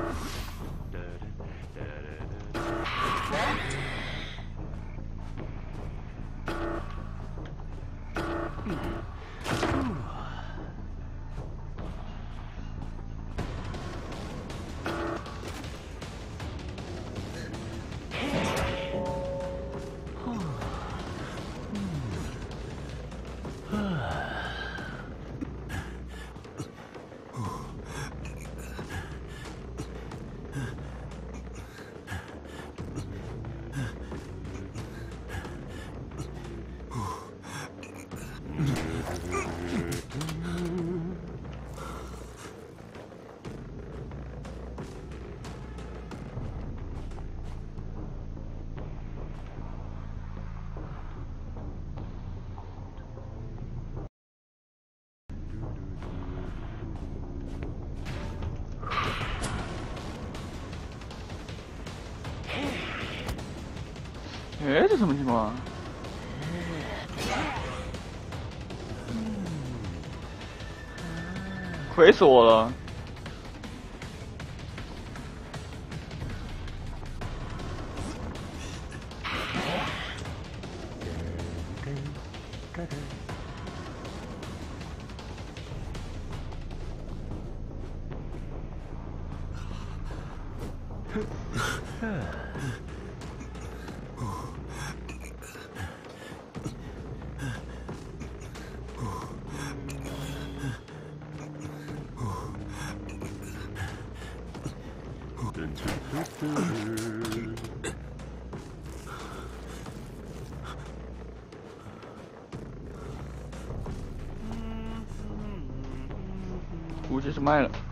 哎，这什么情况？亏死我了！估计是卖了。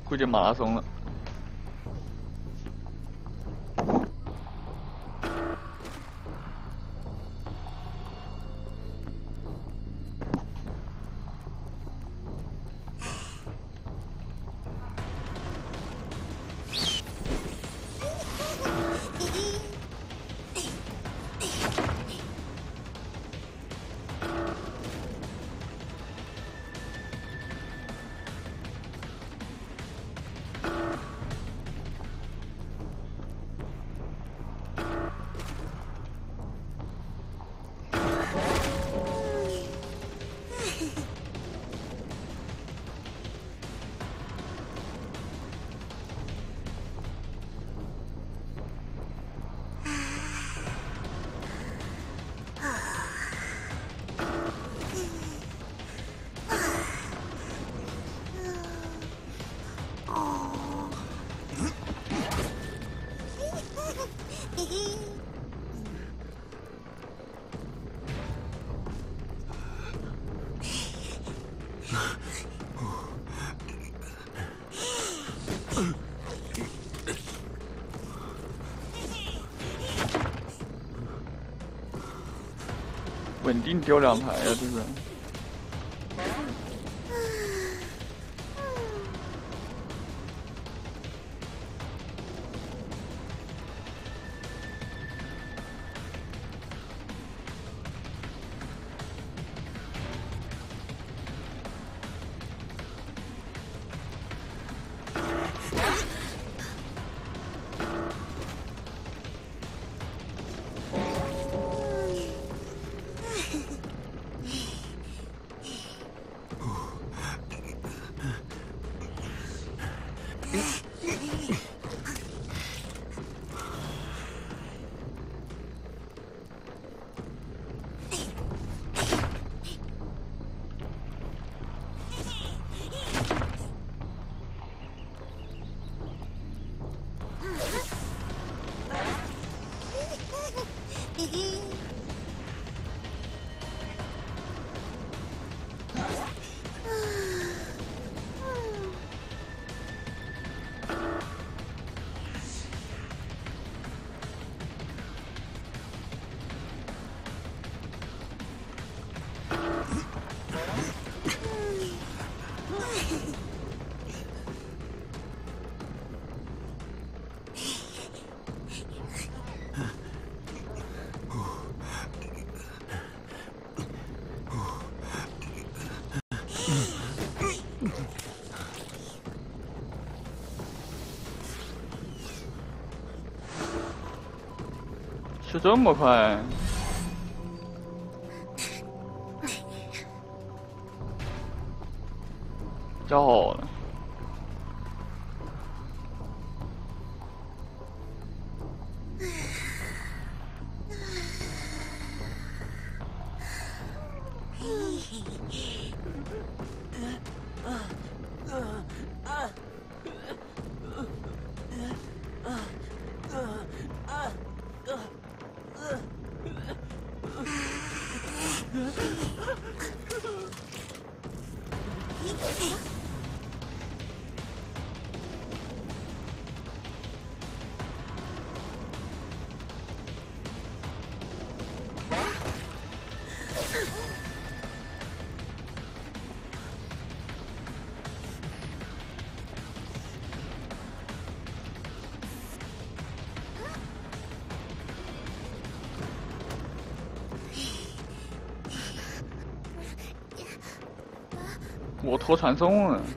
估计马拉松了。稳定丢2排呀，这是。是这么快？交好了。我拖传送了。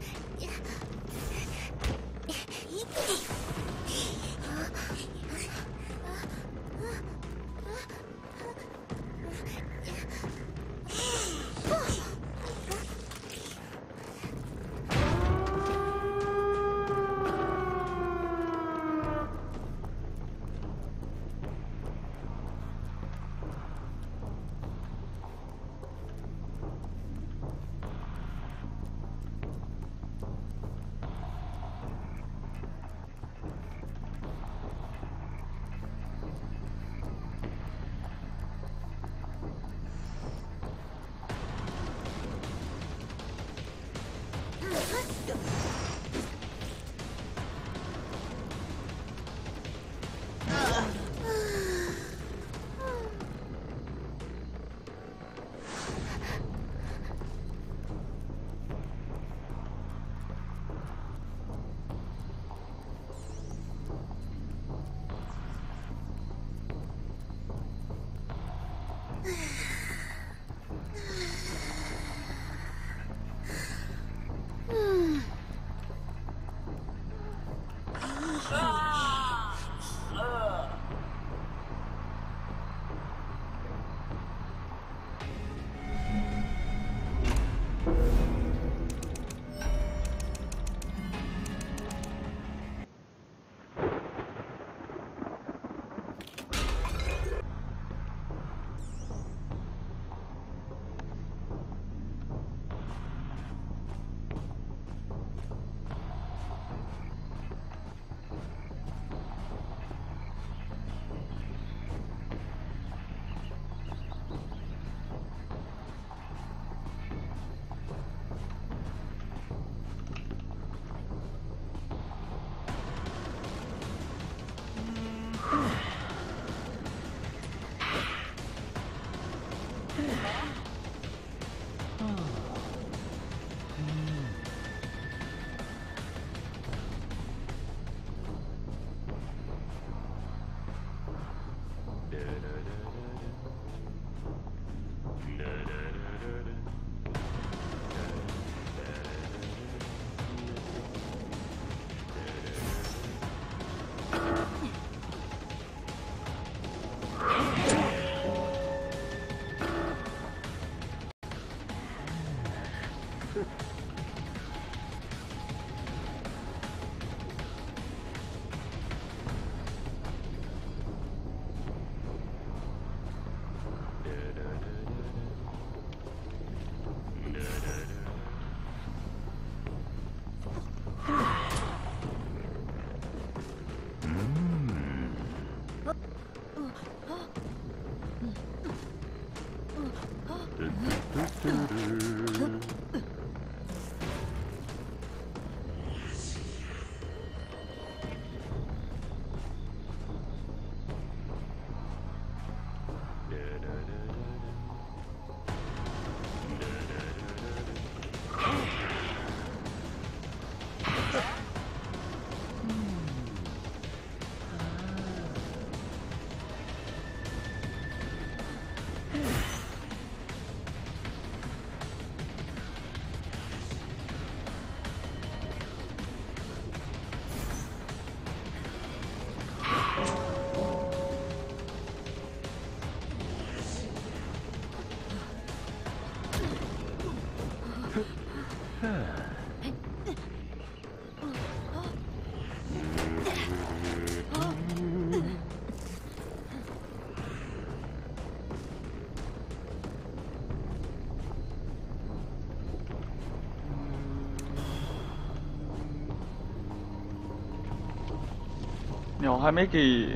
鸟还没给，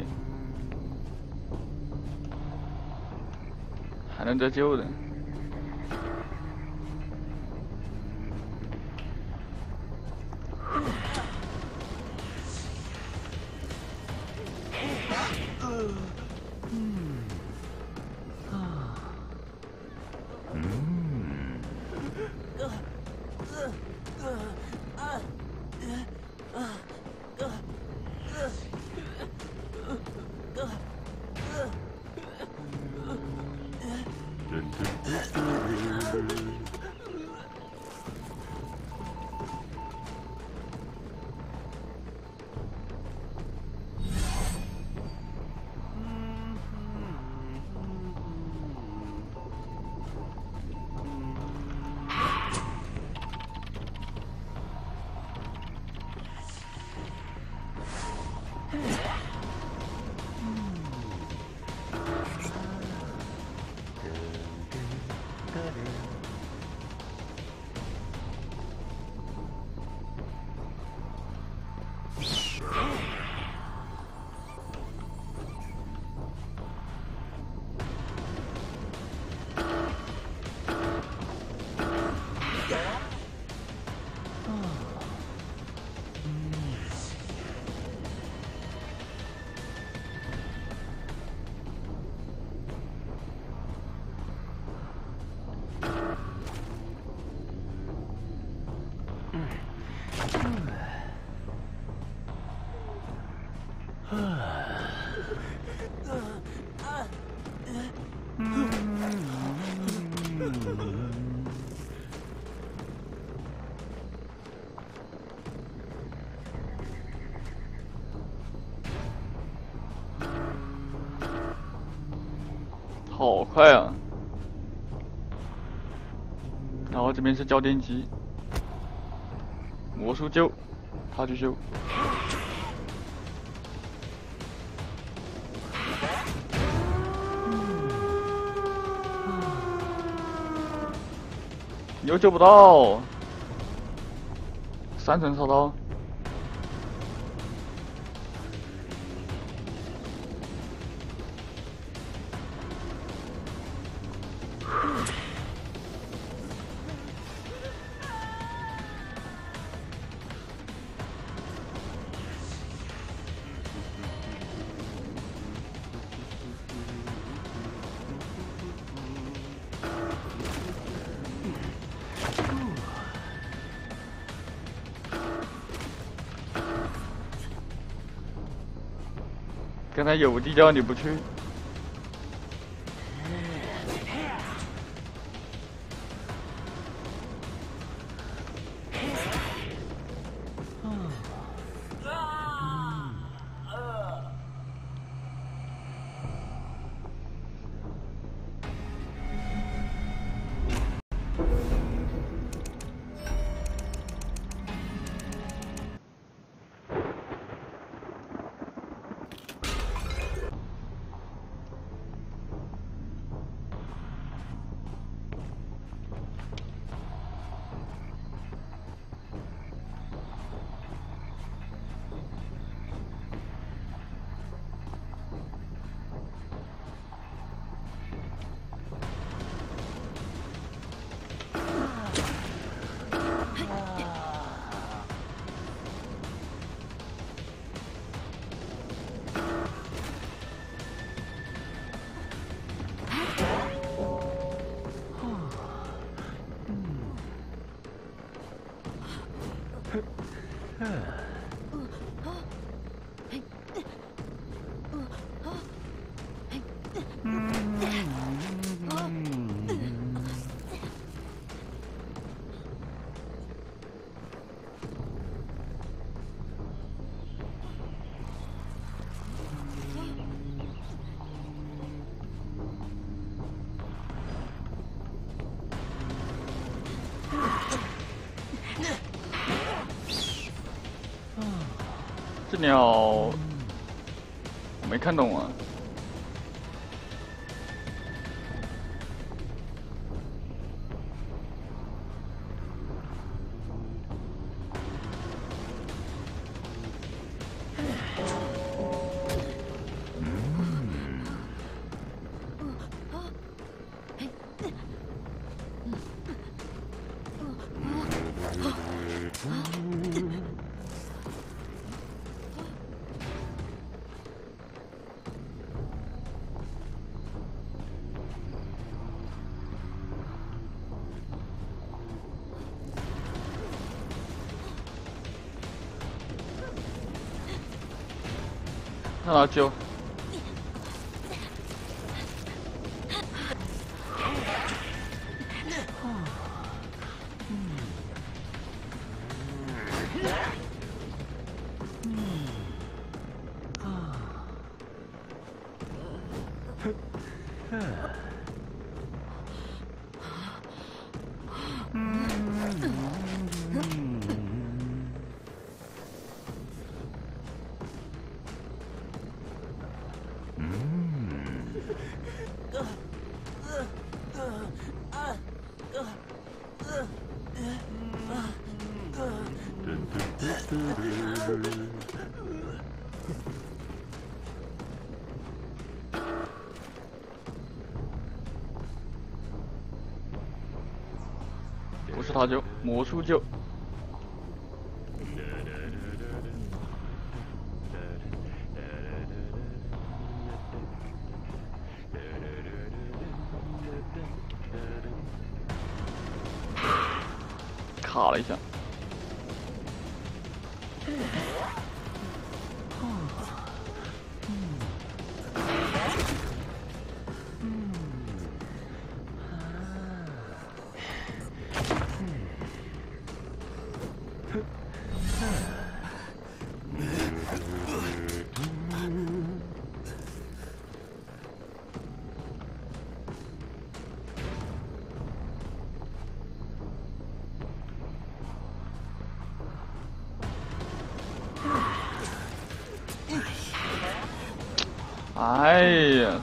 还能再救的。 快啊！然后这边是交电机，魔术救，他去修。你又救不到，3层烧刀。刚才有地窖你不去，这鸟我没看懂啊。让他救。不是他救，魔术救。卡了一下。 哎呀！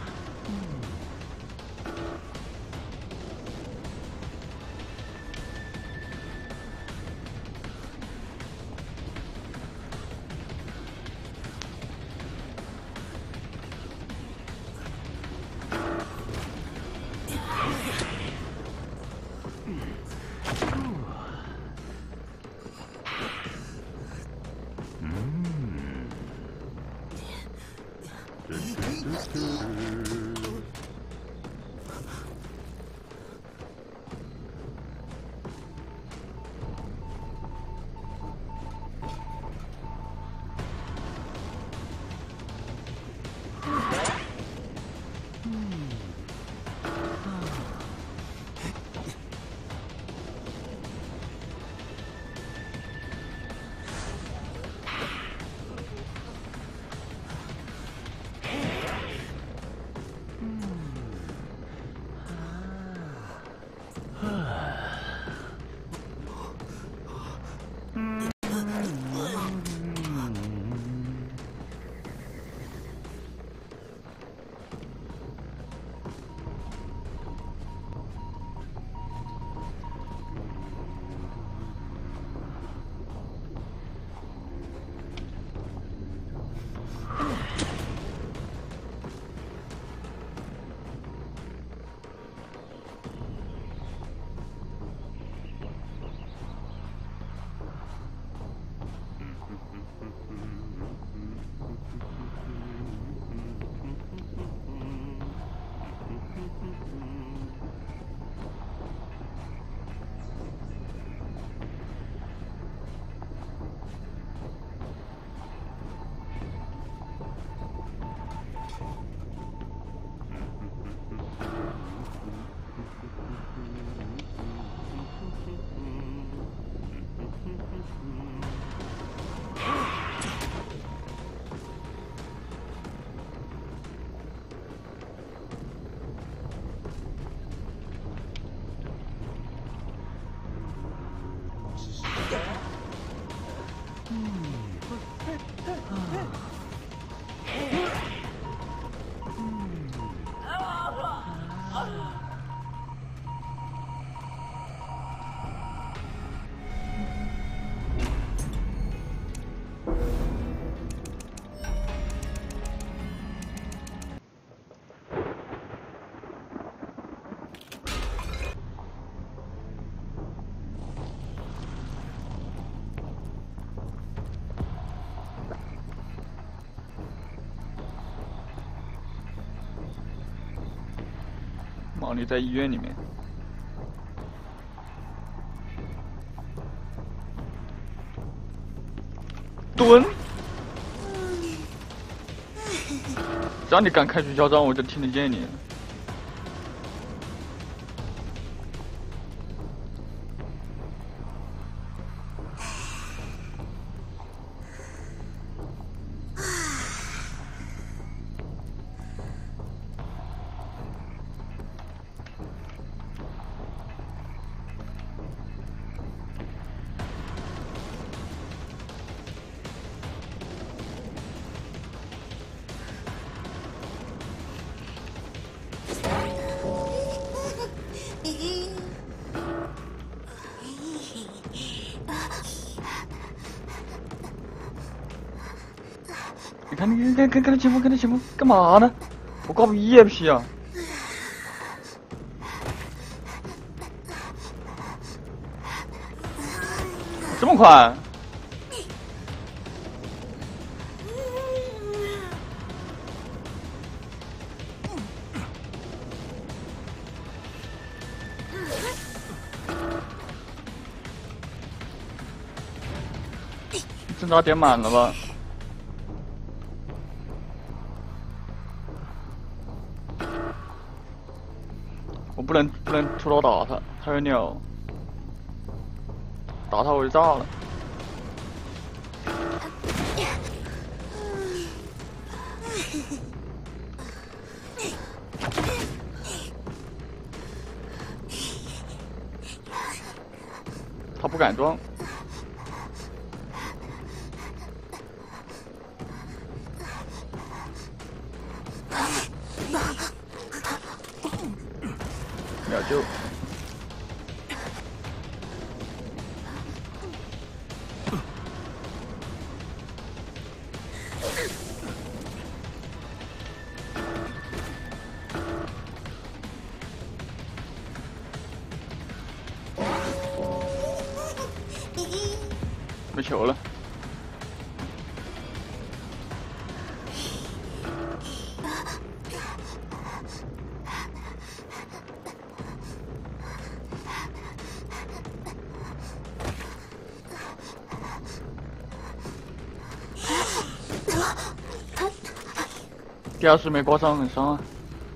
毛利在医院里面。蹲！只要你敢开取消章，我就听得见你。你看，你看他前夫，看他前夫干嘛呢？我搞逼也皮啊！这么快？侦查点满了吧？我不能出刀打他，他有鸟，打他我就炸了。他不敢装。 秒救。没球了。第二次没刮伤，很伤啊。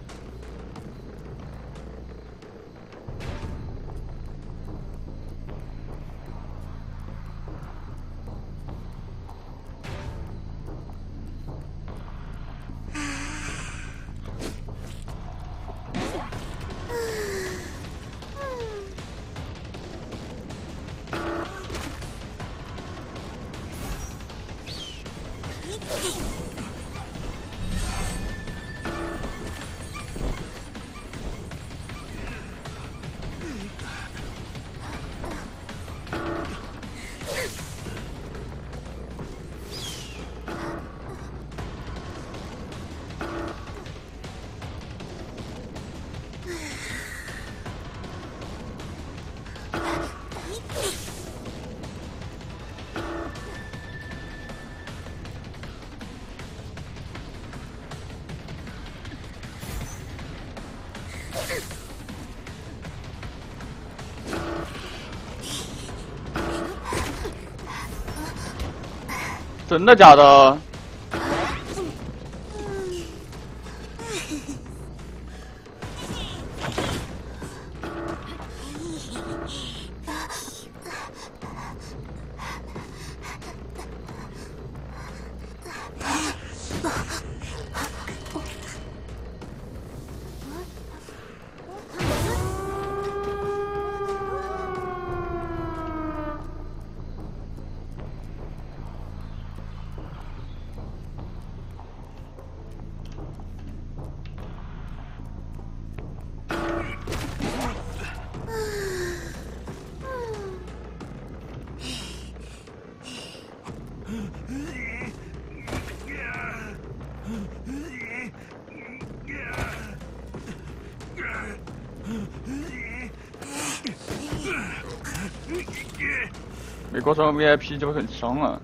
真的假的？没刮伤 VIP 就会很伤啊。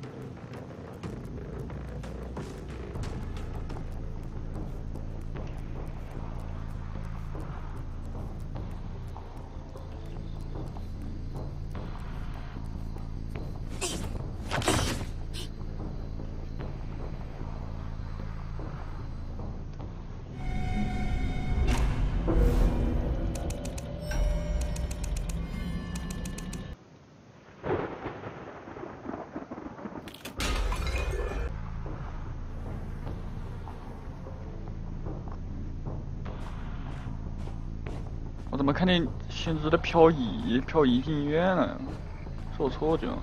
我怎么看见限制的漂移进医院了？是我错觉吗？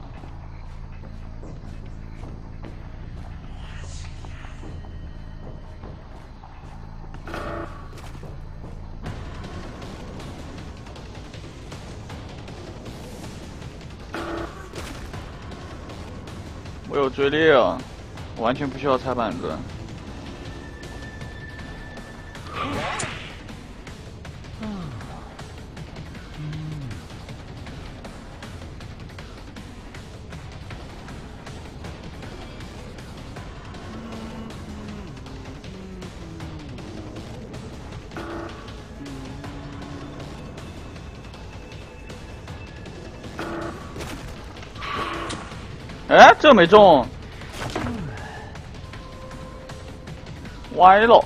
我有追猎啊，我完全不需要踩板子。哎，这没中，歪了。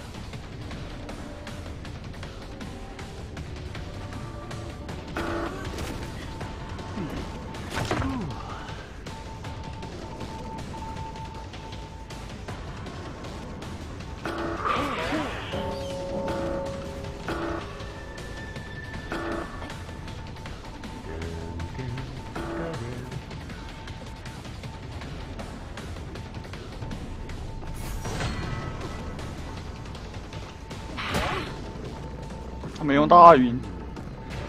他没用大晕。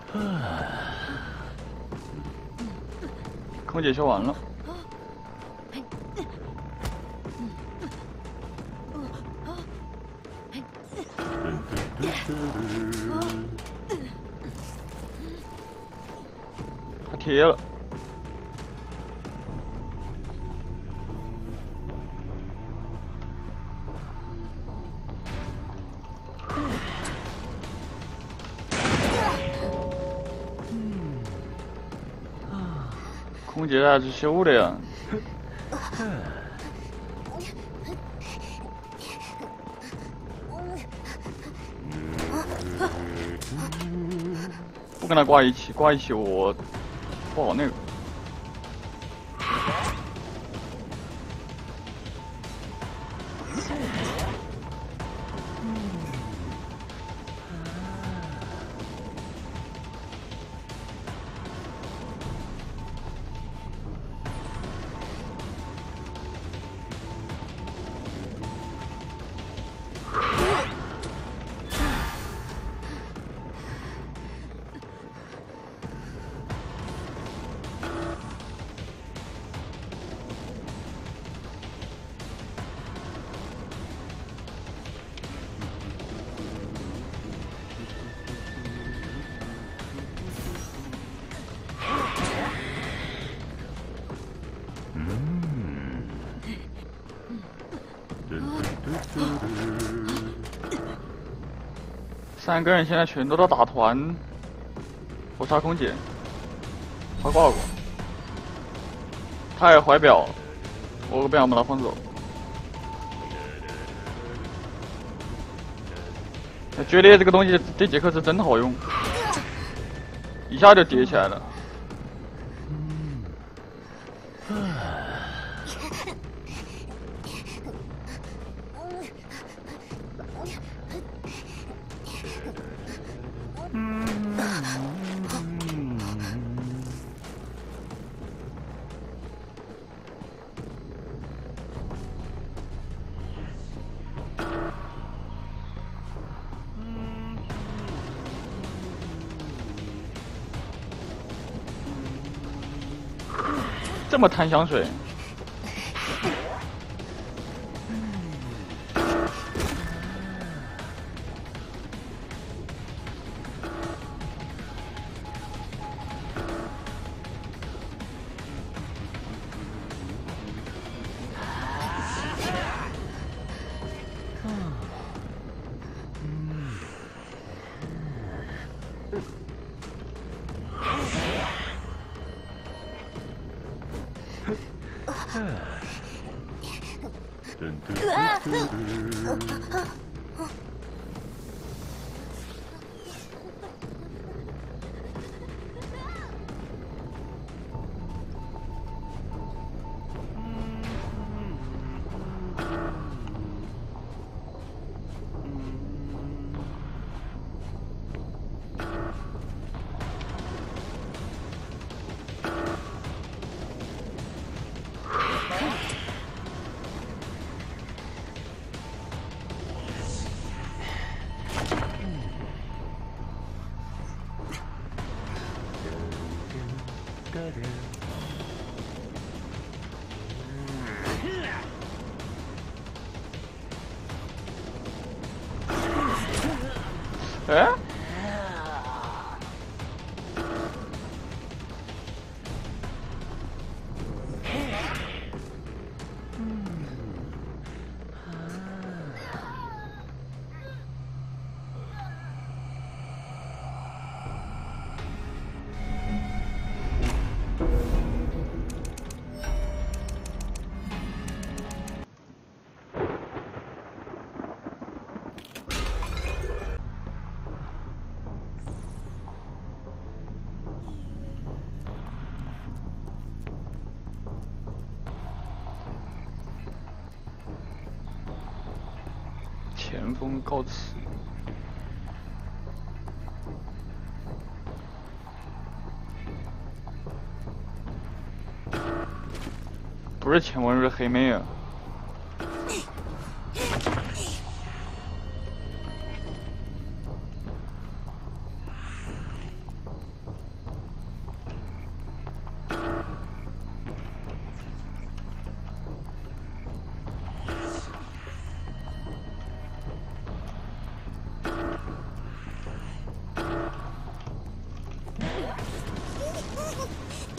空姐修完了。他贴了。空姐还是修的呀。不跟他挂一起，挂一起我不好那个。3个人现在全都在打团，我杀空姐，他挂过，他也怀表，我不想把他放走。觉得这个东西这节课是真好用，一下就叠起来了。这么贪香水。哎？前锋告辞。不是前锋，是黑妹啊。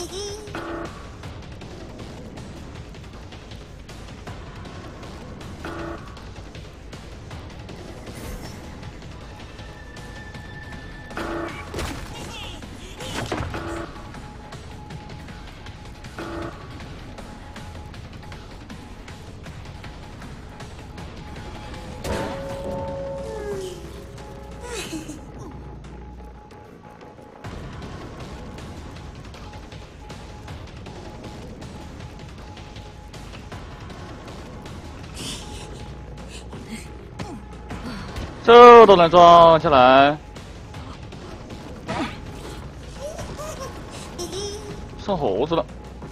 这都能撞下来，上猴子了。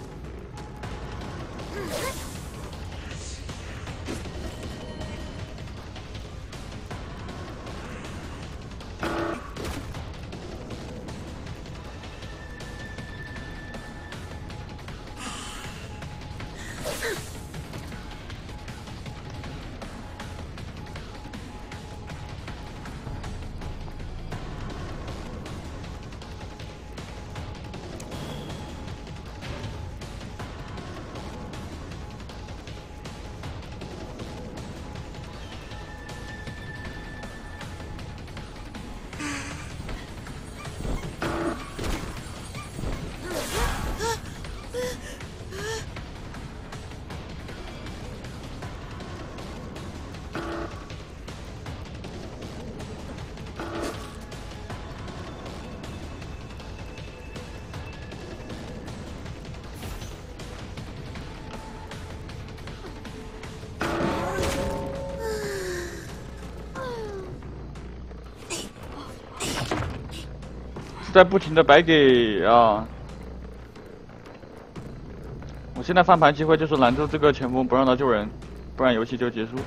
在不停的白给啊！我现在翻盘机会就是拦住这个前锋，不让他救人，不然游戏就结束。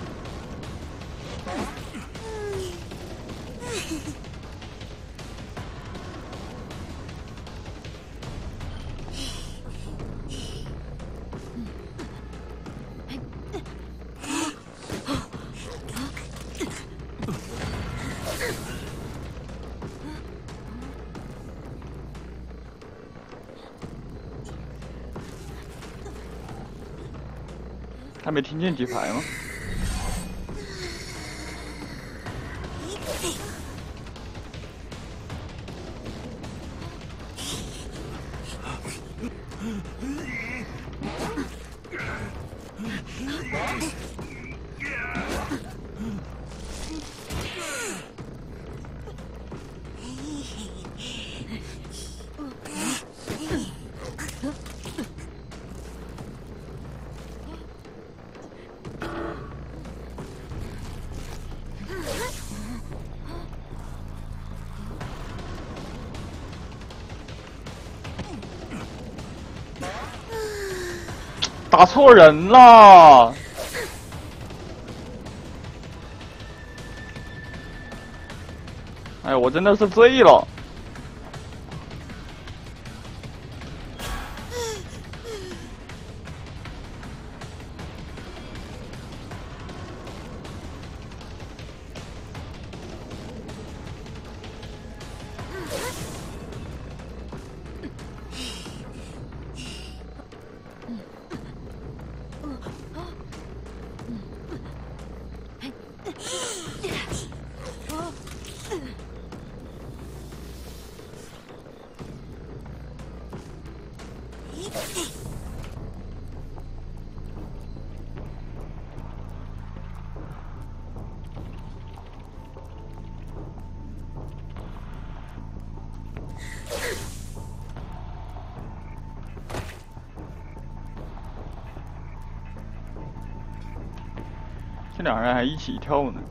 他没听见几排吗？打错人了！哎，我真的是醉了。这两人还一起跳呢。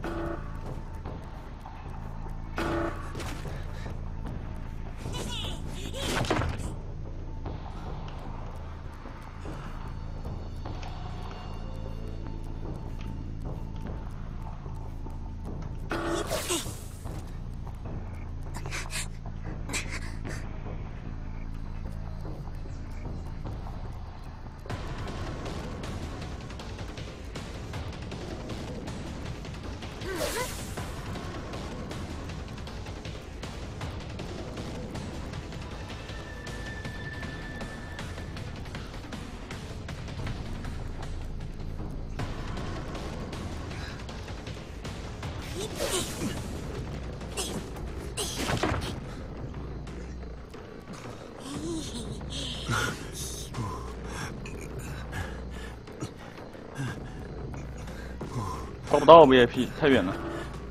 到 VIP， 太远了。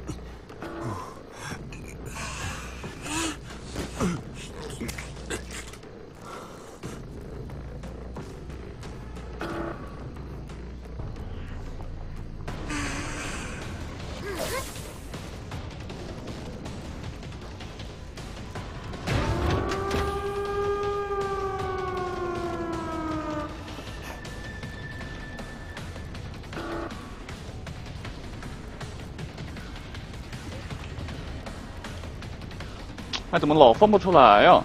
哎，怎么老放不出来呀？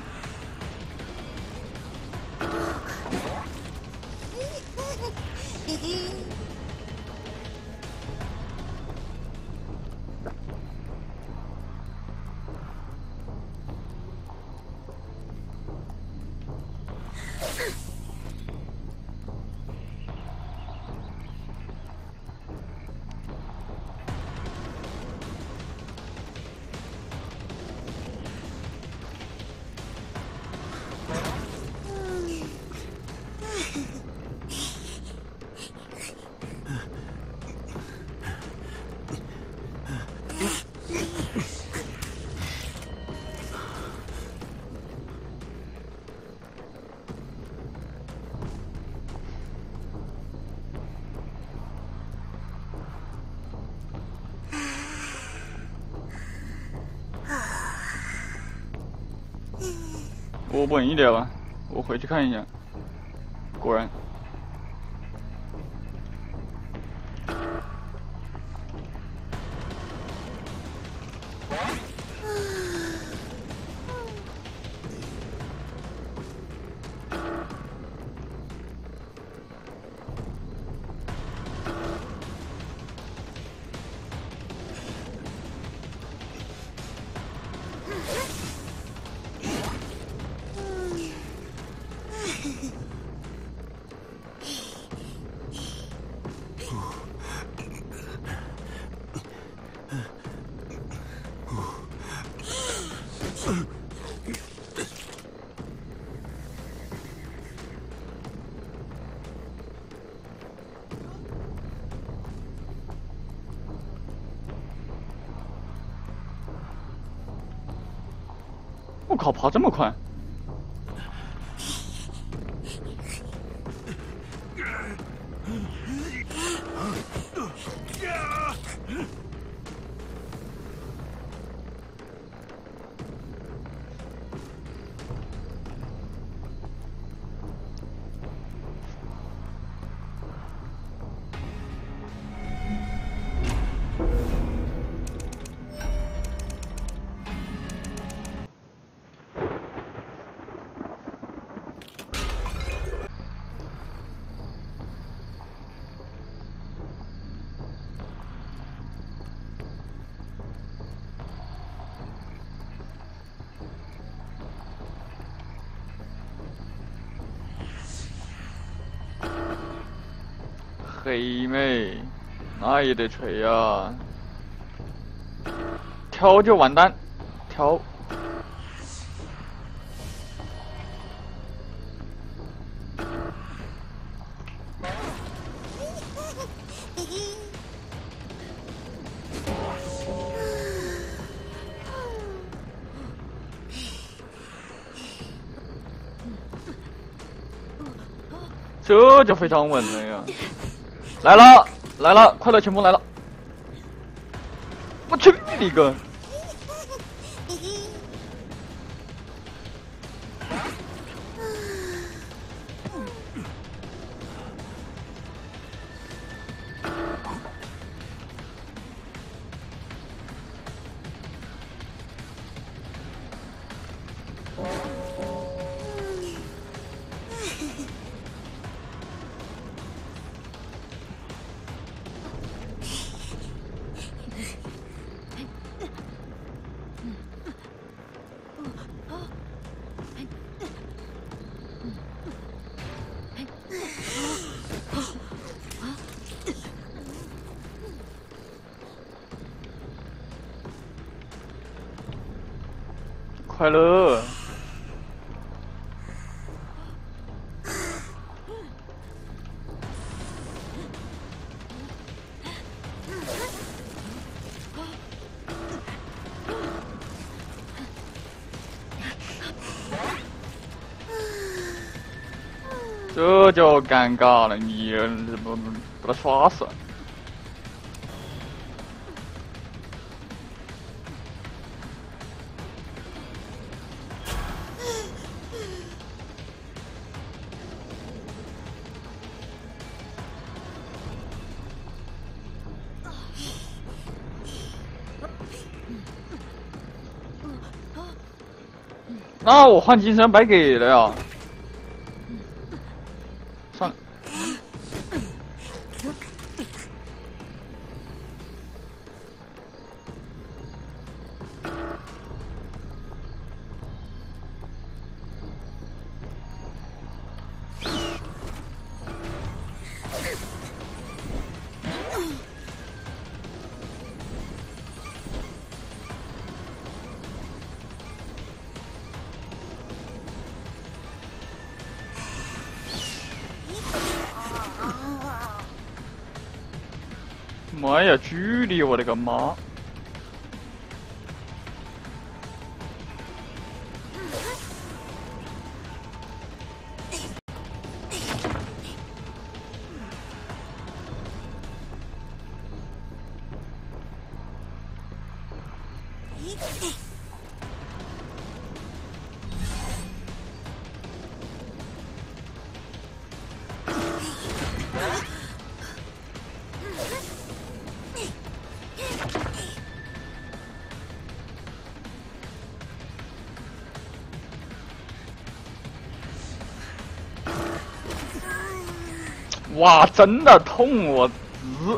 我稳一点吧，我回去看一下。果然，我靠，跑这么快！黑妹，那也得锤呀！挑就完蛋，挑。这就非常稳了呀！来了来了，快乐前锋来了！我去你个！快乐。 这就尴尬了，你怎么把他刷死了？那我换金身白给了呀。算了。妈呀，距离我的个妈！哇，真的痛我直，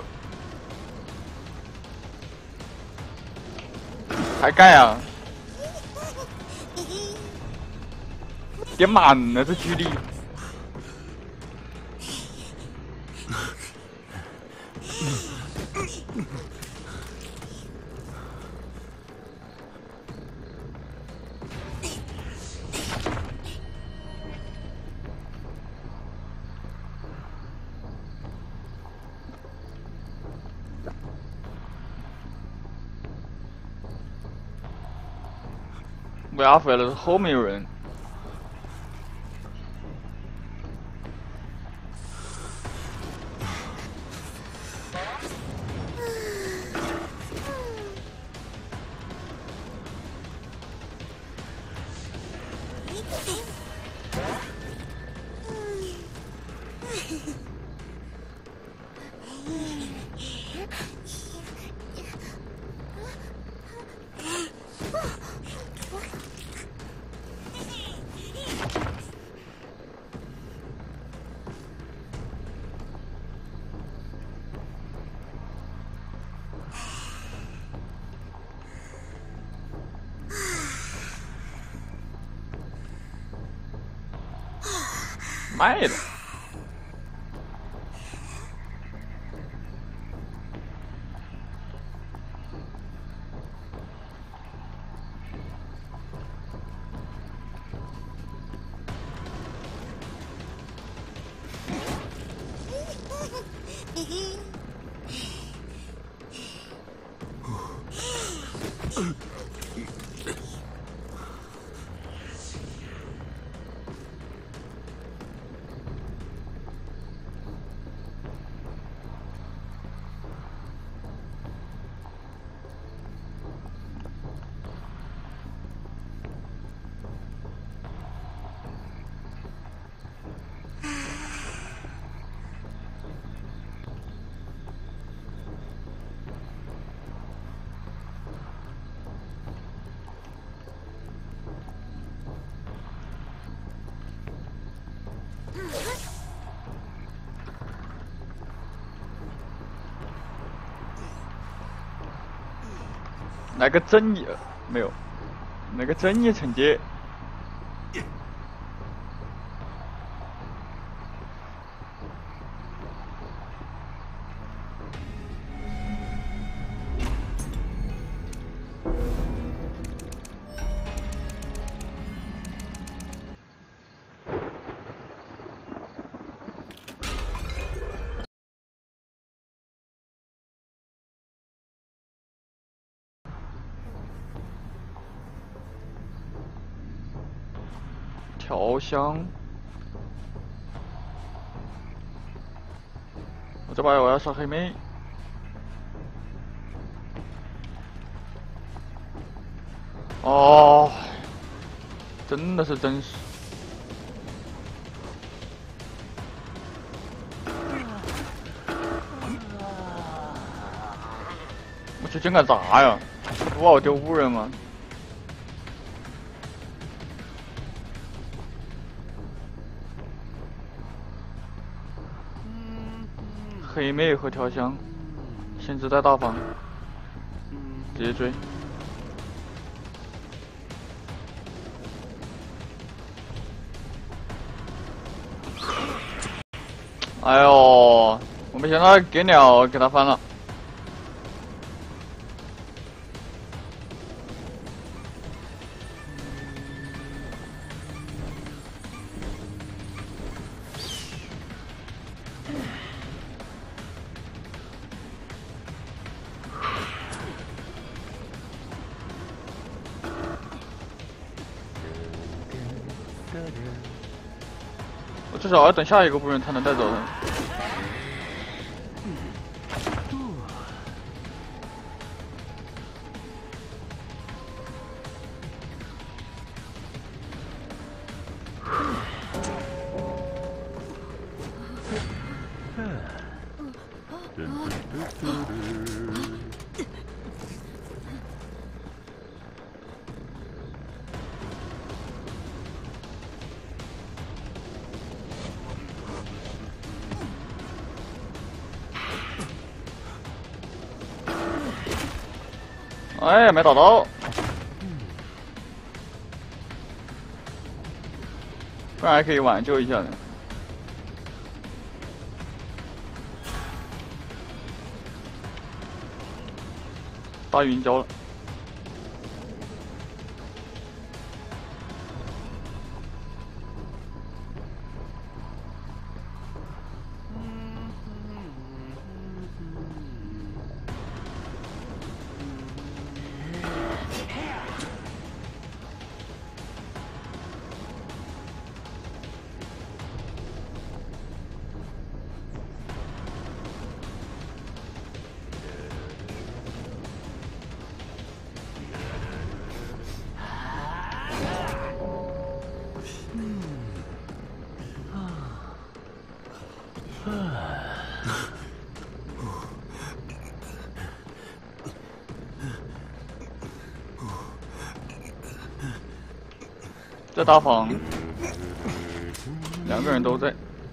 还盖啊！点满了这距离。为啥回来了？后面有人。卖了。来个正义没有？来个正义惩戒。调香。 这把我要杀黑妹。哦，真的是真实。我去捡个啥呀？不好丢5人吗？黑妹和调香，限制在大方，直接追。哎呦，我们现在给鸟给他翻了。我至少要等下一个部人才能带走他。哎，没打到，不然还可以挽救一下的。打晕焦了。在大房，2个人都在。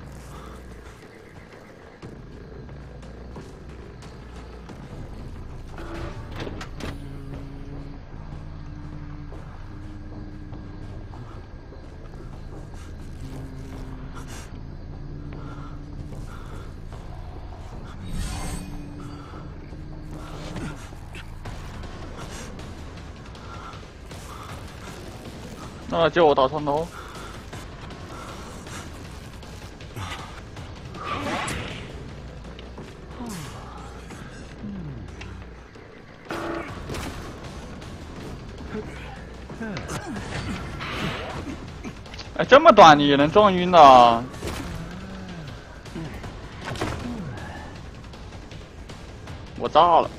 那叫我打穿头。哎，这么短你也能撞晕的？我炸了！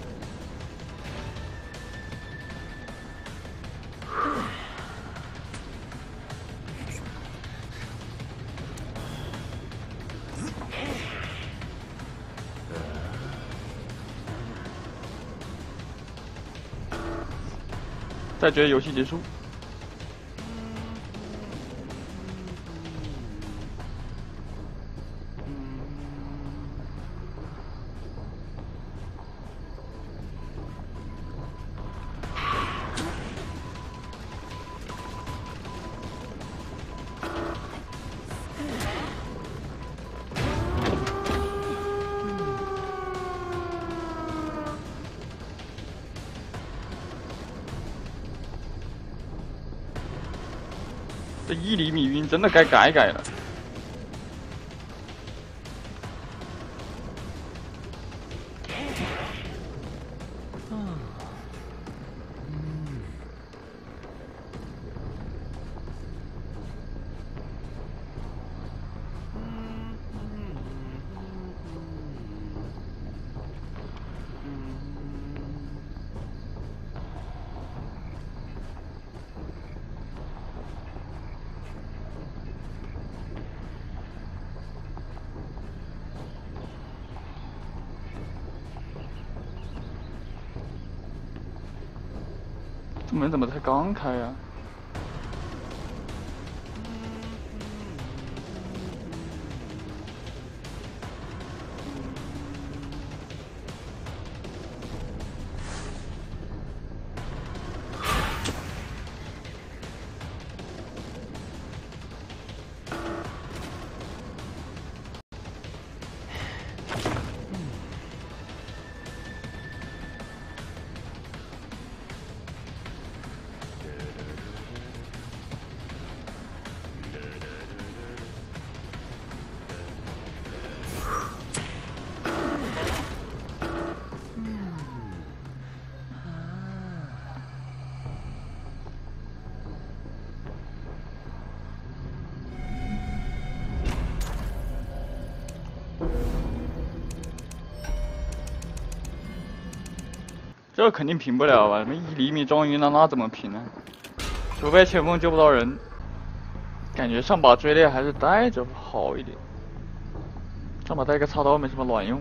再觉得游戏结束。这1厘米晕真的该改改了。 门怎么才刚开呀？这肯定平不了吧？什么1厘米撞晕了，那怎么平呢？除非前锋救不到人。感觉上把追猎还是带着好一点，上把带个插刀没什么卵用。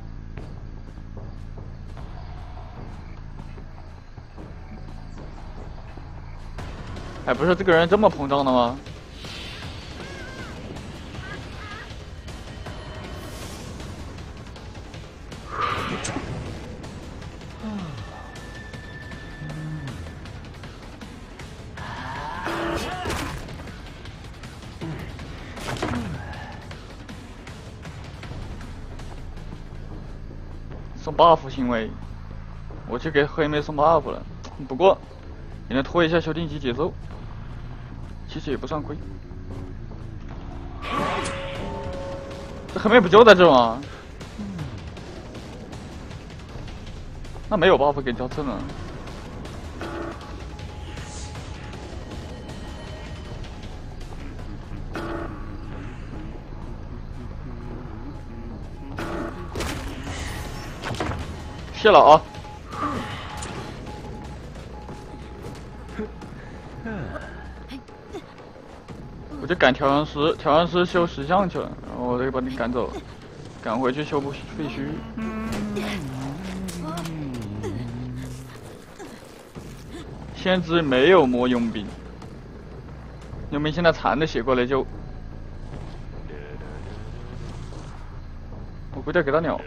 哎，不是这个人这么膨胀的吗？送 buff 行为，我去给黑妹送 buff 了。不过也能拖一下修订机节奏，其实也不算亏。这黑妹不就在这吗？那没有 buff 给交蹭了。谢了啊！我就赶调阳师，调阳师修石像去了，然后我得把你赶走，赶回去修补废墟。先知没有摸佣兵，佣兵现在残的血过来救，我估计给他鸟。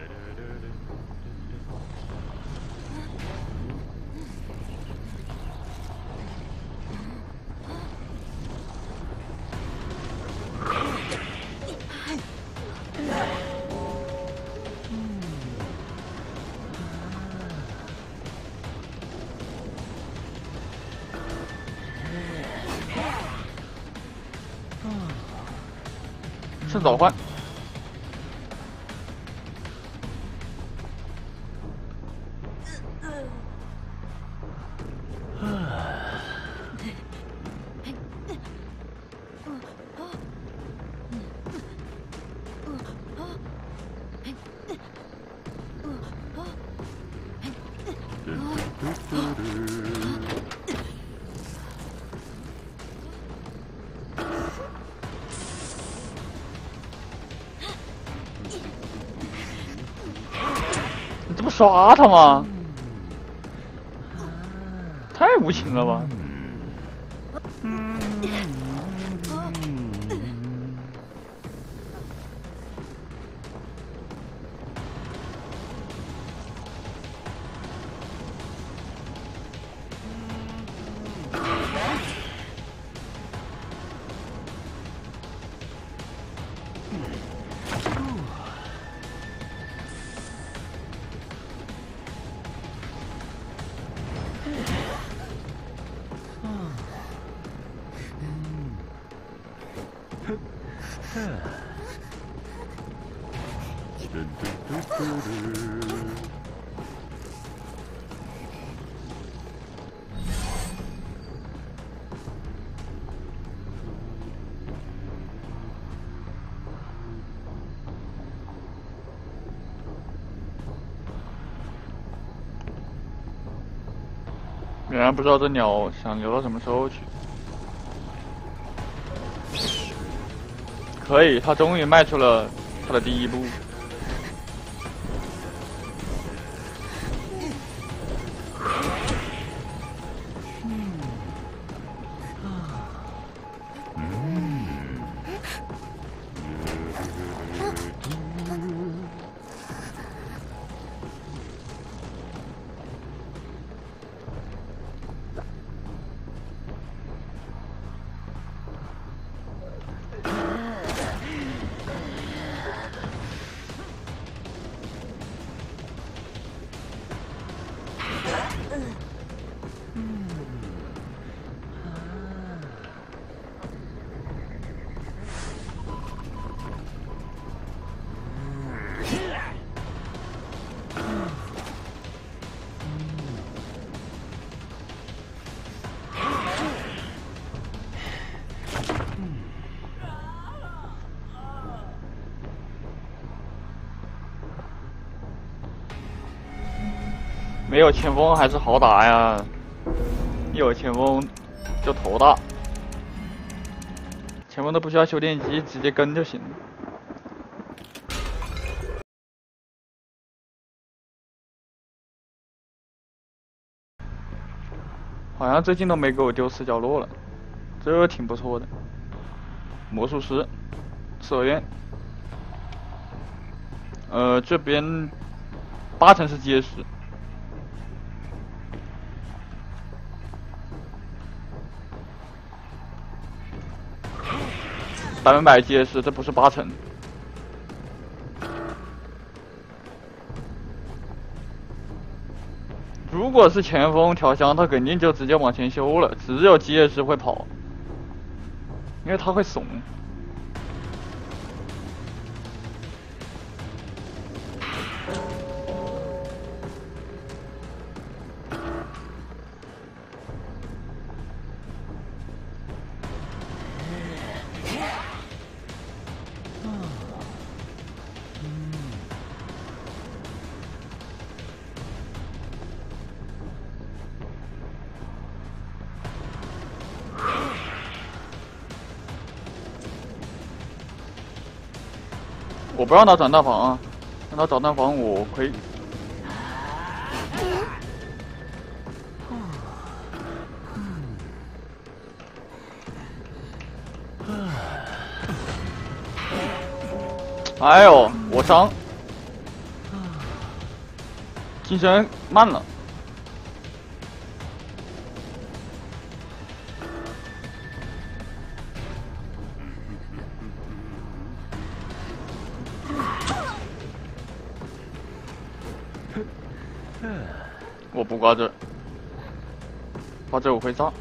趁早换。你这不刷他吗？太无情了吧！原来不知道这鸟想留到什么时候去。可以，他终于迈出了他的第一步。 没有前锋还是好打呀，一有前锋就头大，前锋都不需要修电机，直接跟就行了。好像最近都没给我丢4角落了，这挺不错的。魔术师，射院，这边80%是结石。100%结石，这不是80%。如果是前锋调香，他肯定就直接往前修了，只有结石会跑，因为他会怂。我不让他转大房啊，让他转大房我亏。哎呦，我伤，金身慢了。我不挂这，挂这我会炸。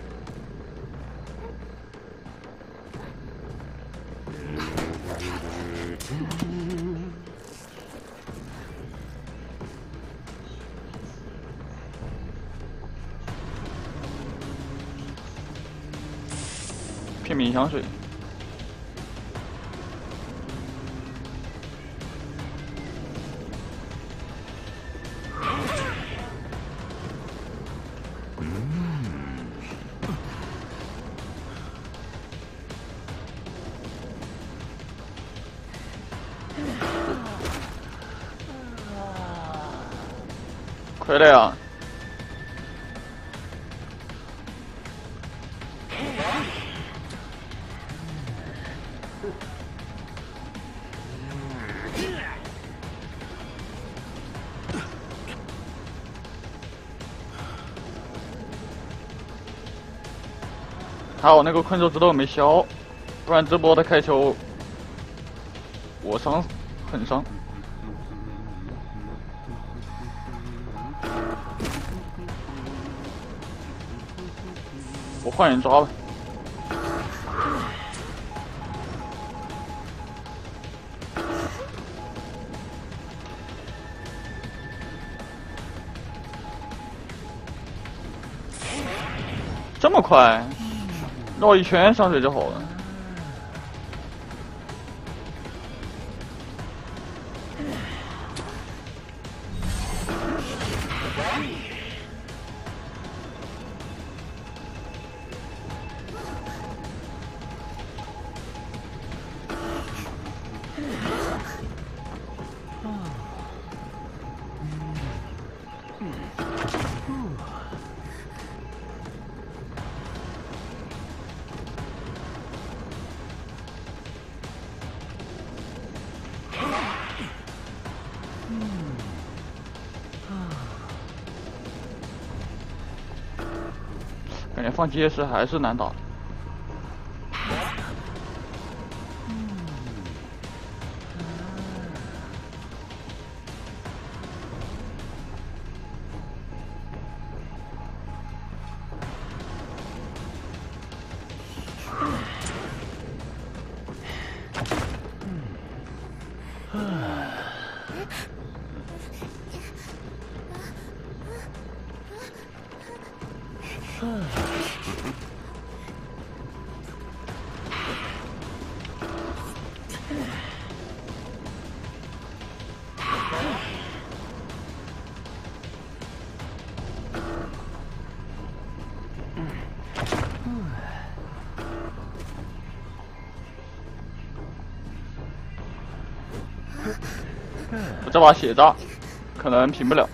片名香水。亏了呀！还好那个困兽之斗没消，不然这波的开球我伤很伤。我换人抓了。这么快，绕一圈上水就好了。感觉放结石还是难打。 我这把血炸，可能平不了。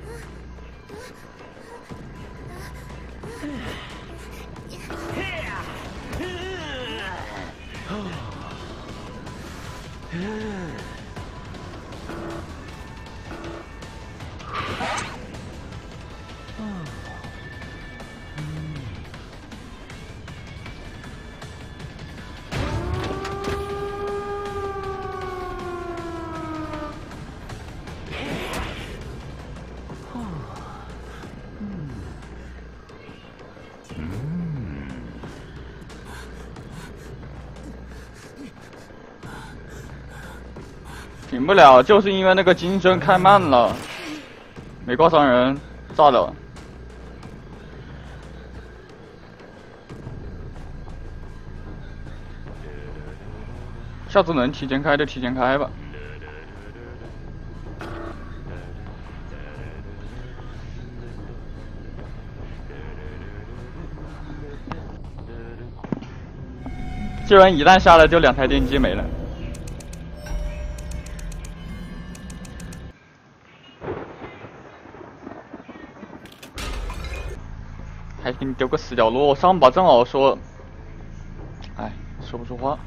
平不了，就是因为那个金身开慢了，没挂伤人，炸了。下次能提前开就提前开吧。这人一旦下来就2台电机没了。还给你丢个死角落，上把正好说，哎，说不出话。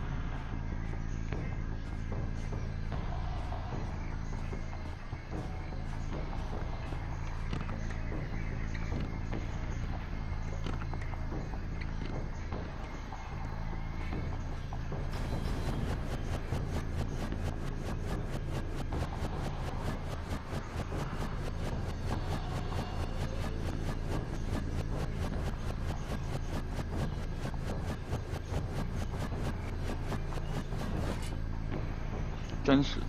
真是。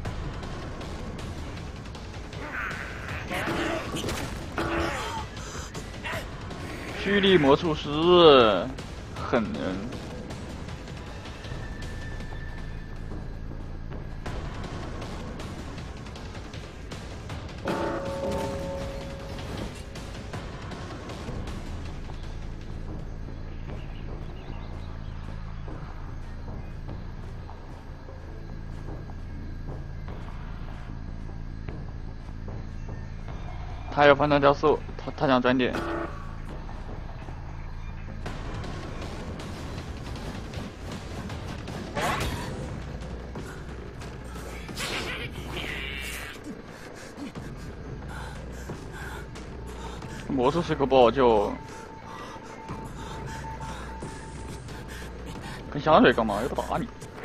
蓄力魔术师，狠人。他有反弹加速，他想转点。魔术师可不好救，喷香水干嘛？又不打你。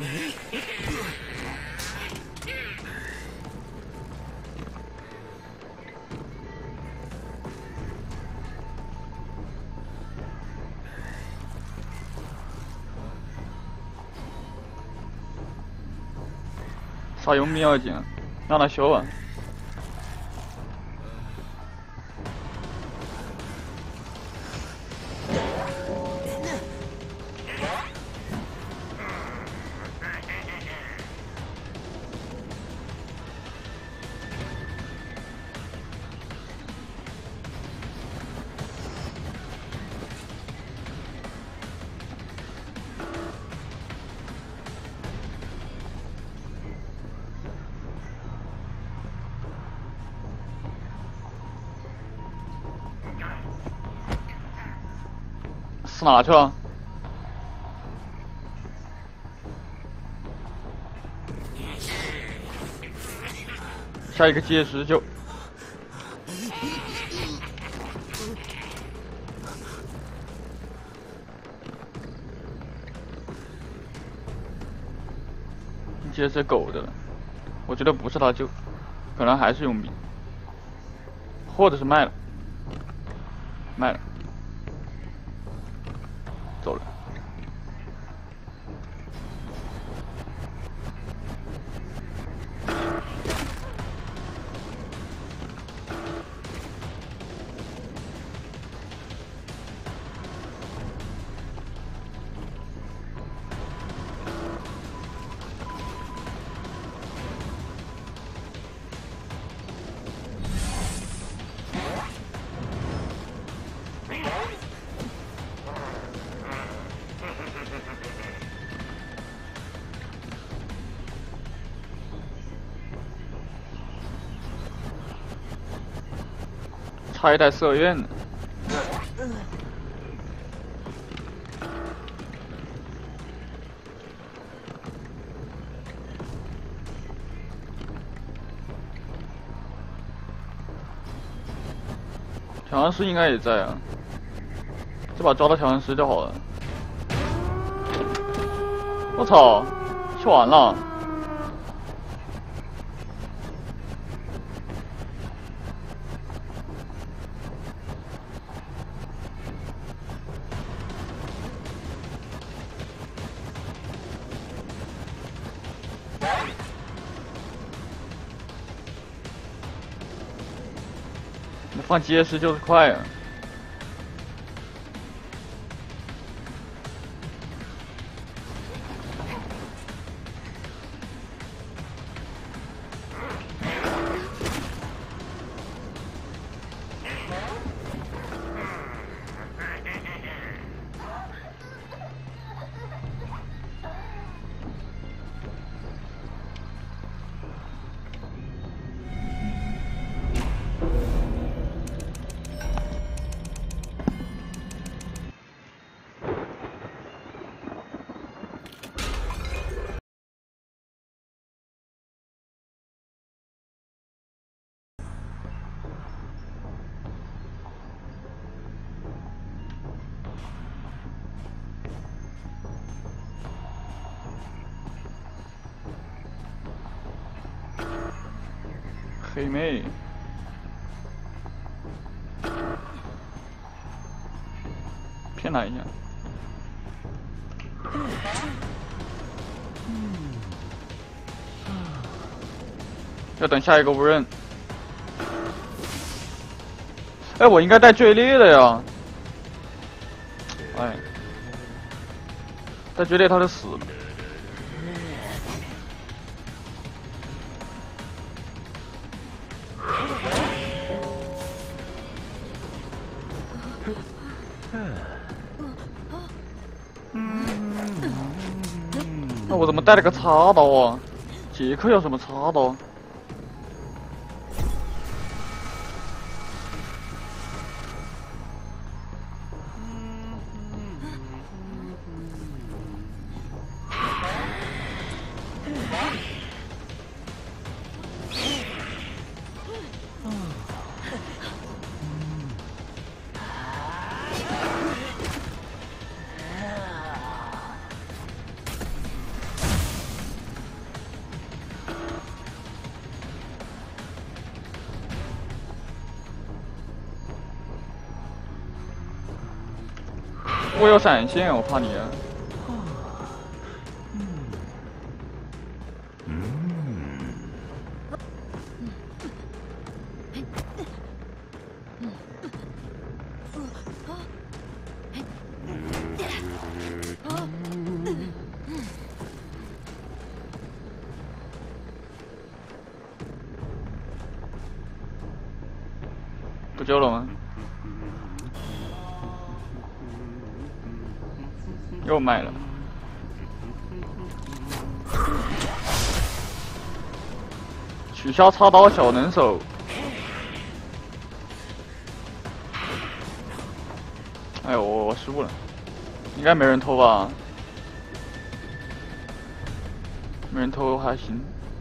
杀游民要紧，让他修啊。死哪去了？下一个阶石就。阶石狗的了，我觉得不是他救，可能还是佣兵，或者是卖了，卖了。走了。 差一台射院呢。调香师应该也在啊，这把抓到调香师就好了。我操，去完了。你放结实就是快啊！黑妹，骗他一下。要等下一个无人。哎，我应该带坠裂的呀。哎，带坠裂他就死了。那我怎么带了个插刀啊？杰克有什么插刀？我有闪现，我怕你啊。不救了吗？又卖了。取消插刀小能手。哎呦，我输了，应该没人偷吧？没人偷还行。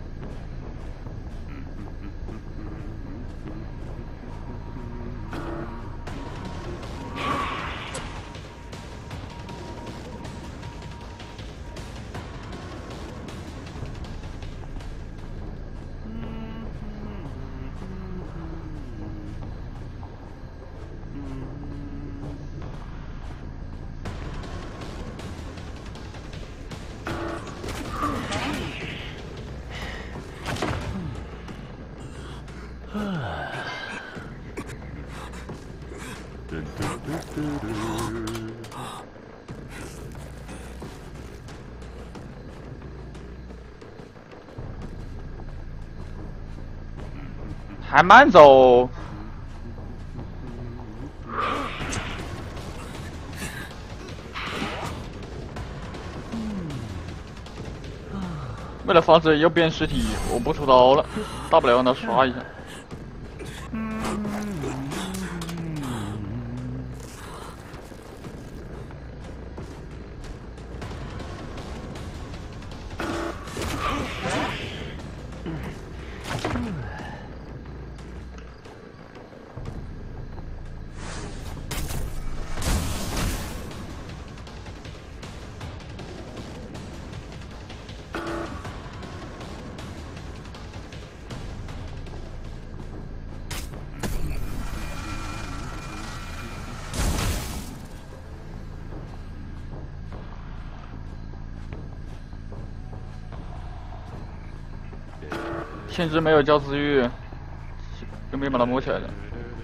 还慢走。为了防止又变尸体，我不出刀了，大不了让他刷一下。 前置没有交资域，有没有把它摸起来的？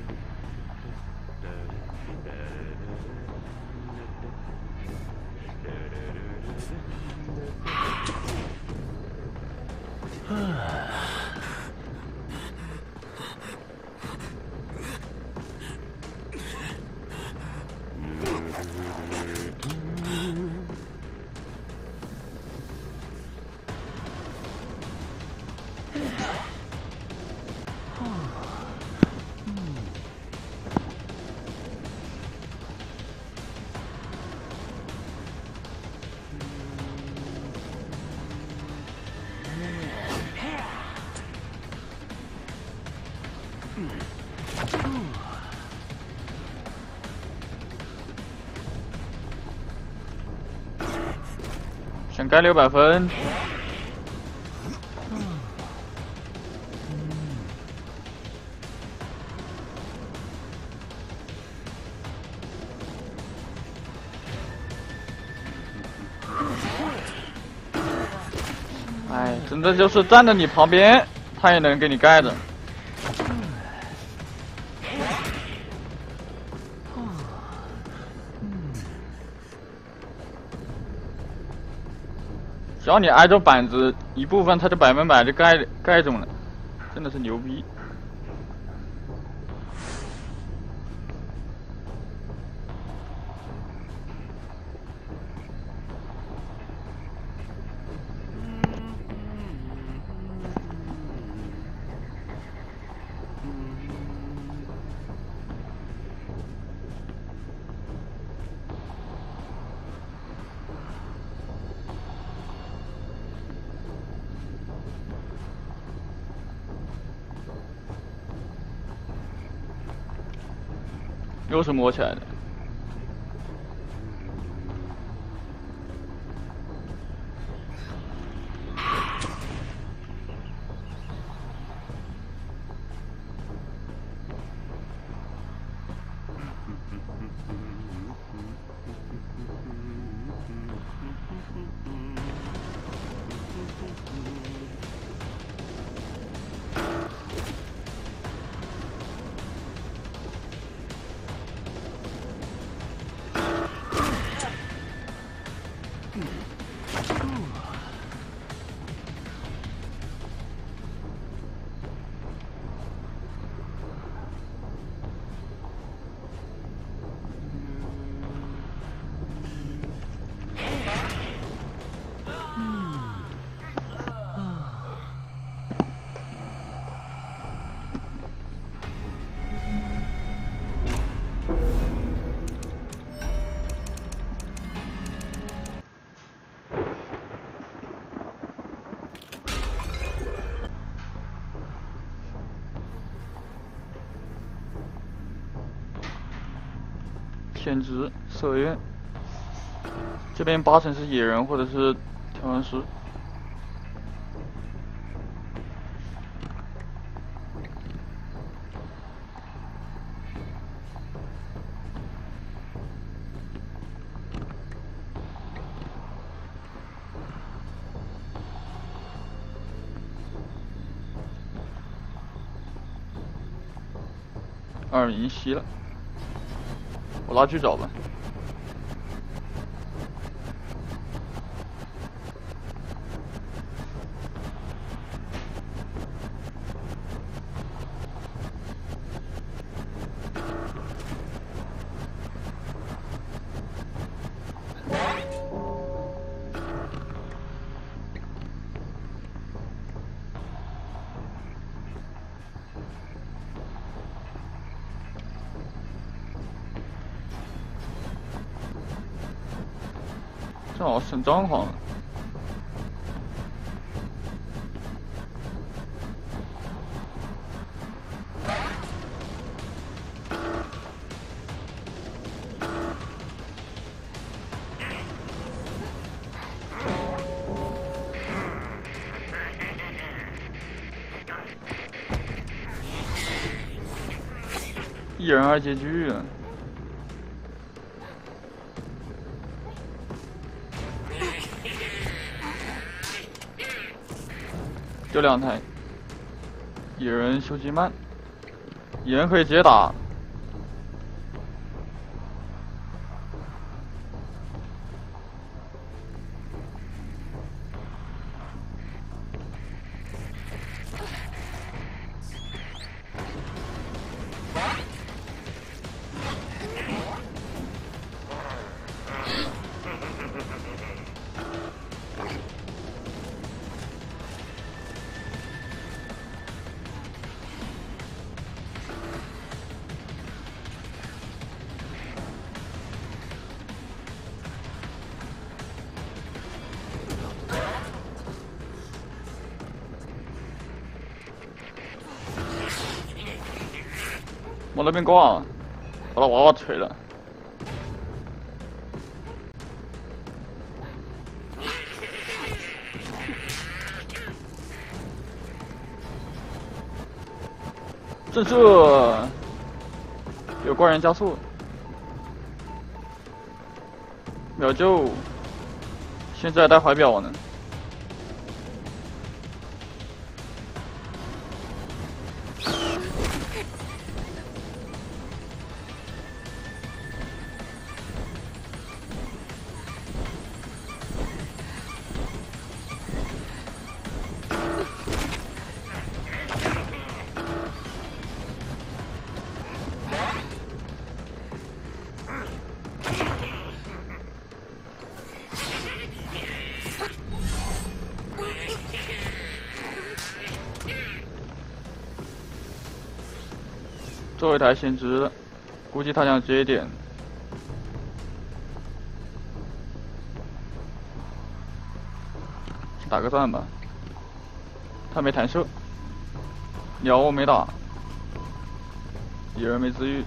想盖600分。哎，真的就是站在你旁边，他也能给你盖着。只要你挨着板子一部分，它就100%就盖中了，真的是牛逼。又是摸起来的。先知射院，这边8成是野人或者是调音师。2银吸了。我拉去找吧。正好省装潢了。1人2结局啊！就2台。 野人修机慢，野人可以直接打。我那边挂了，把他娃娃锤了。震慑，有怪人加速，秒救，现在带怀表呢。最后一台先知了，估计他想接一点。打个战吧，他没弹射，鸟我没打，野人没治愈。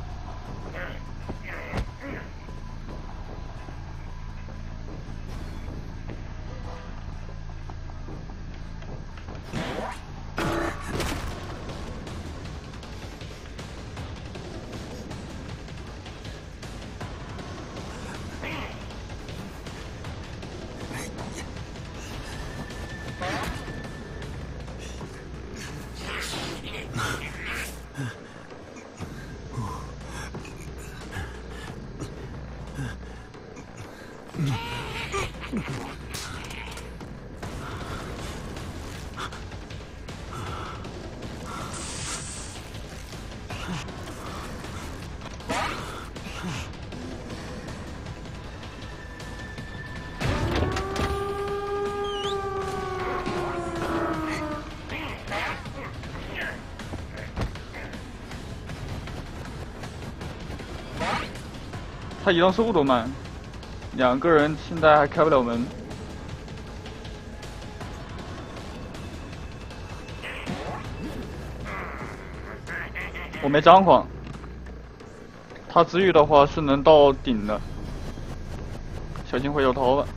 他移动速度慢，两个人现在还开不了门。我没张狂，他治愈的话是能到顶的，小心会有头发。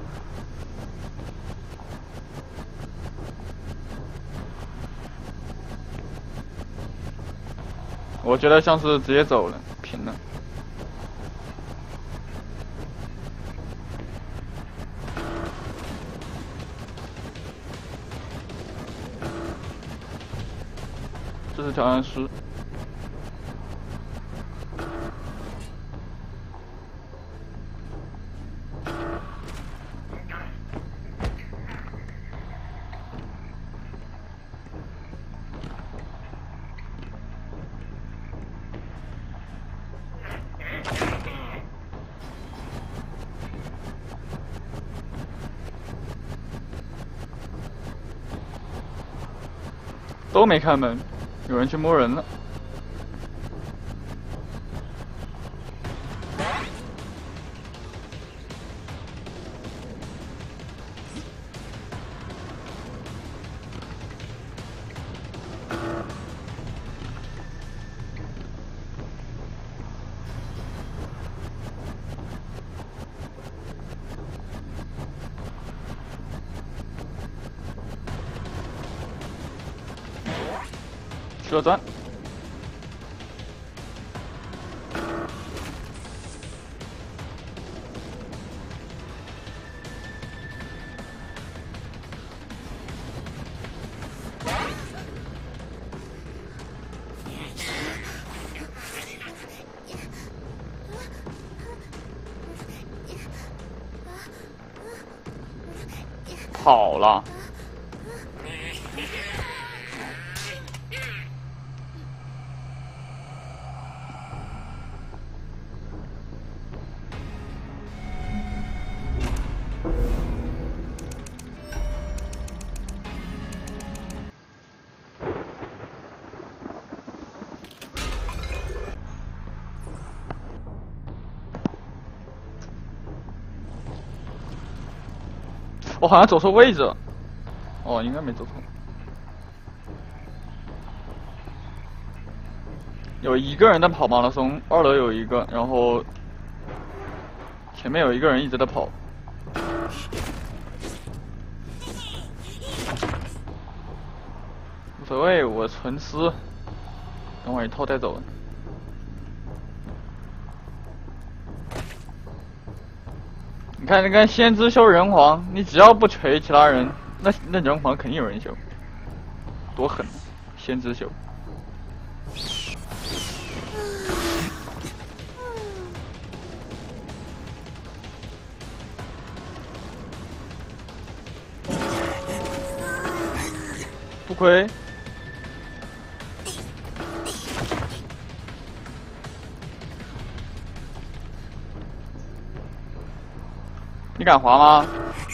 我觉得像是直接走了，平了。这是调暗师。都没开门，有人去摸人了。射钻， 跑了。我好像走错位置了。哦，应该没走错。有一个人在跑马拉松，2楼有一个，然后前面有一个人一直在跑。无所谓，我存尸，等会儿一套带走。你看，先知修人皇，你只要不锤其他人，那人皇肯定有人修，多狠！先知修。不亏。你敢滑吗？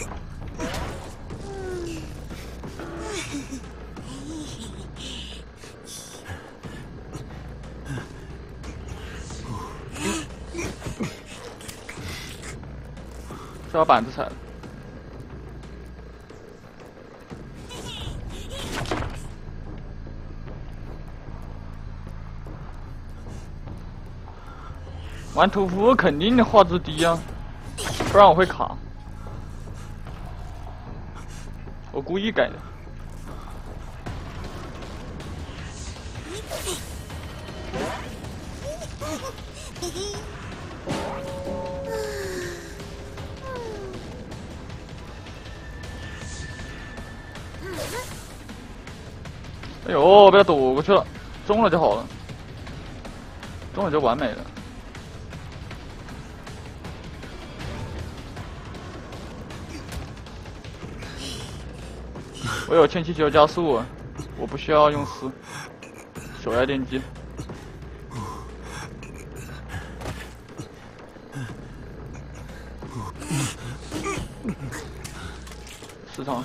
这把板子踩了。玩屠夫肯定画质低啊，不然我会卡。我故意改的。哎呦，被他躲过去了，中了就好了，中了就完美了。我有氢气球加速，我不需要用丝，手压电机。市场。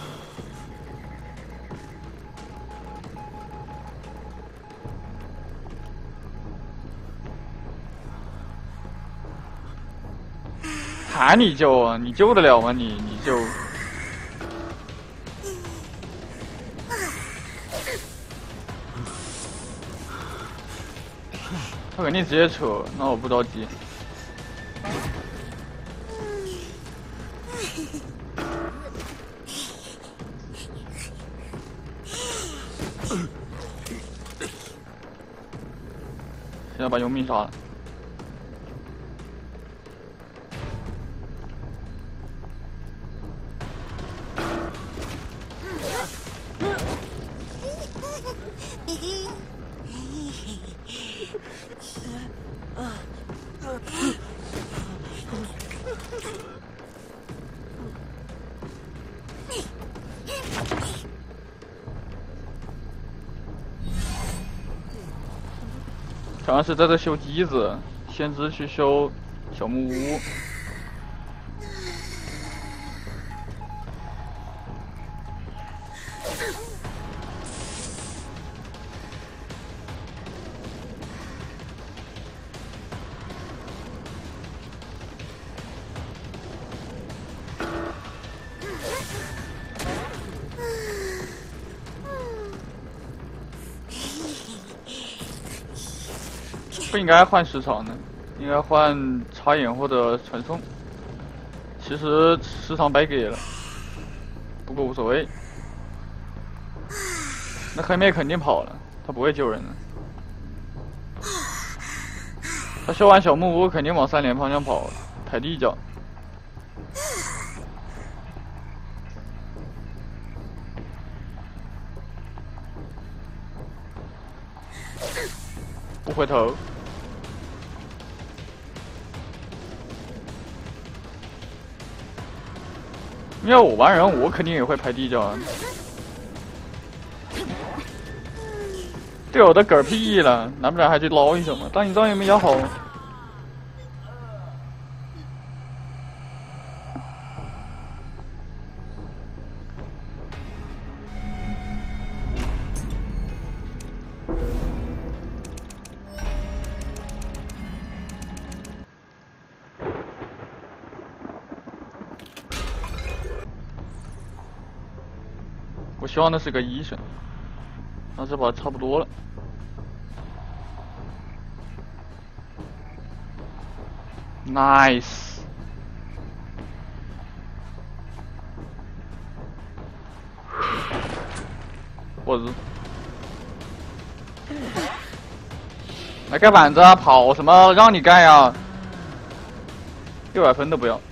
喊你救啊！你救得了吗？你救。他肯定直接扯，那我不着急。现在把游民杀了。好像是在这修机子，先知去修小木屋。不应该换时长的，应该换插眼或者传送。其实时长白给了，不过无所谓。那黑妹肯定跑了，他不会救人的。他修完小木屋肯定往3连方向跑，抬地脚。不回头。 因为我玩人，我肯定也会排地角。队友的嗝屁了，难不成还去捞一手吗？但你这也没咬好。我希望的是个医生，那这把差不多了。Nice。我日！来盖板子啊！跑什么？让你盖呀！600分都不要。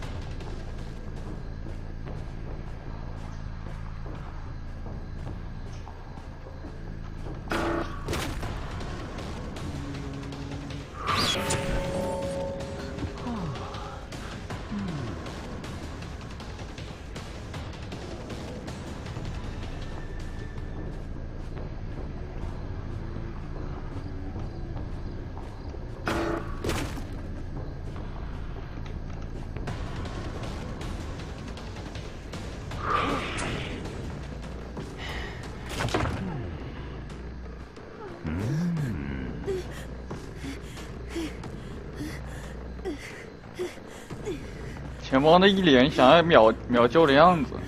前方的一脸想要秒救的样子，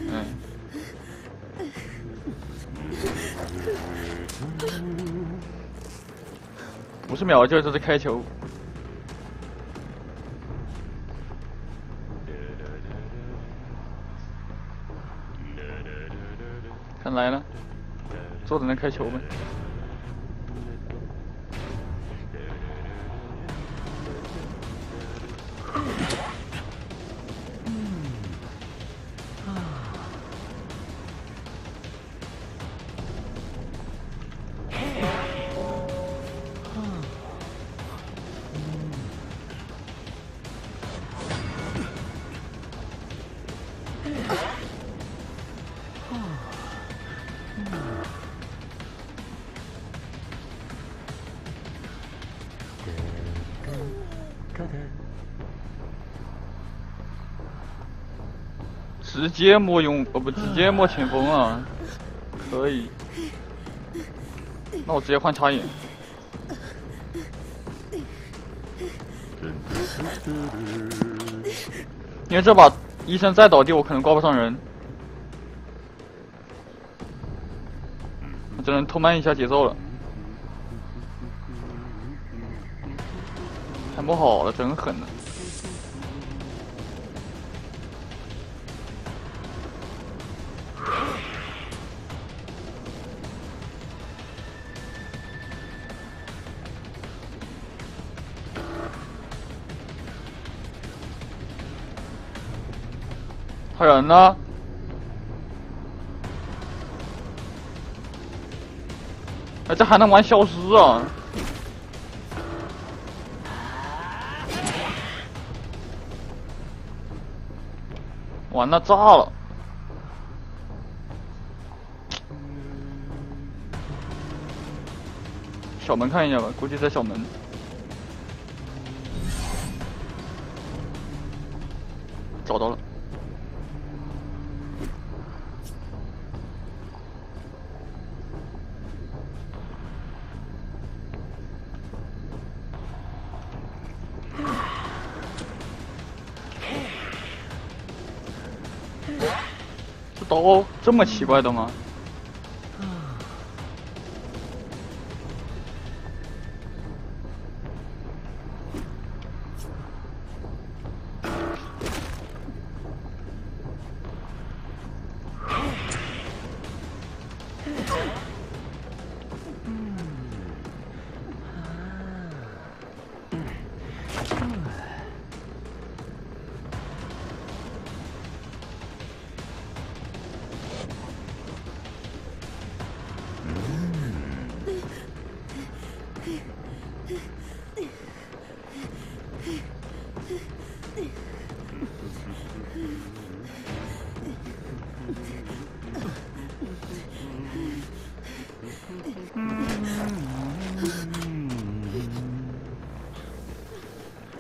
不是秒救就是开球。看来了，坐着能开球呗。直接摸直接摸前锋啊，可以。那我直接换插眼。因为这把医生再倒地，我可能挂不上人，我只能拖慢一下节奏了。还摸好了，真狠呢。还有人呢？哎，这还能玩消失啊！完了，炸了！小门看一下吧，估计在小门。找到了。这刀这么奇怪的吗？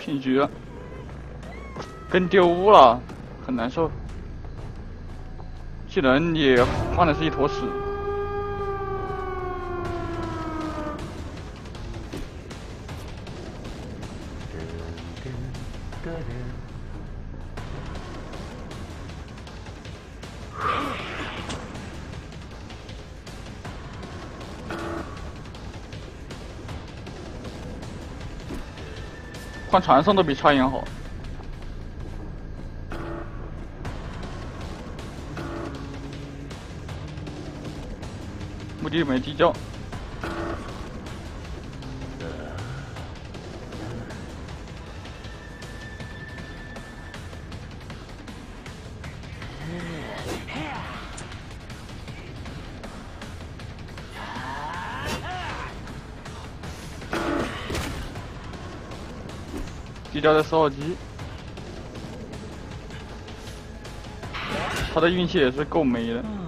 平局了，跟丢了，很难受。技能也换的是一坨屎。换传送都比插眼好。墓地没地窖。地窖在4号机，他的运气也是够没的。